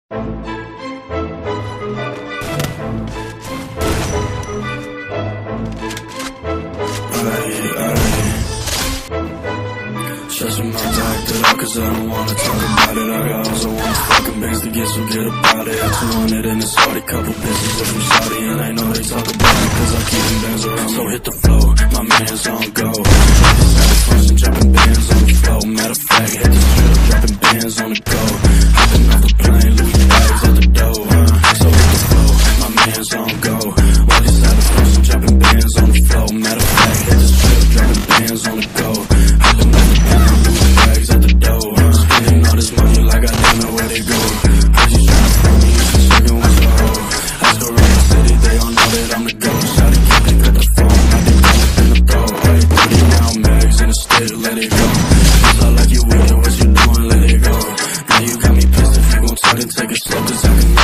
Stressing my back it out cause I don't wanna talk about it. I got hoes I wanna fucking bangs to get, so get about it. 200 in the Saudi, couple bitches from Saudi, and I know they talk about it cause I keep them bands around. So hit the flow, my man's on go. Satisfaction, dropping bands on the flow. Matter of fact, hit the strip, dropping bands on the go. Hopping off the plane, Louis bags at the dough. So hit the flow, my man's on go. All these satisfaction, dropping bands on the flow. Matter of fact, hit the strip, dropping bands on the go. Hopping off the plane, Louis bags at the dough. Spending all this money like I don't know where they go. I just tryna find me, you should second with your hoe. I go around the city, they all know that I'm the go. Shout it, keep it, cut the phone, I think I'm in the throw. Ay, put it down, mags in the stick, let it go. It's all like you with it, what you doing, let it go. Now you got me pissed, if you gon' talk and take it slow, cause I can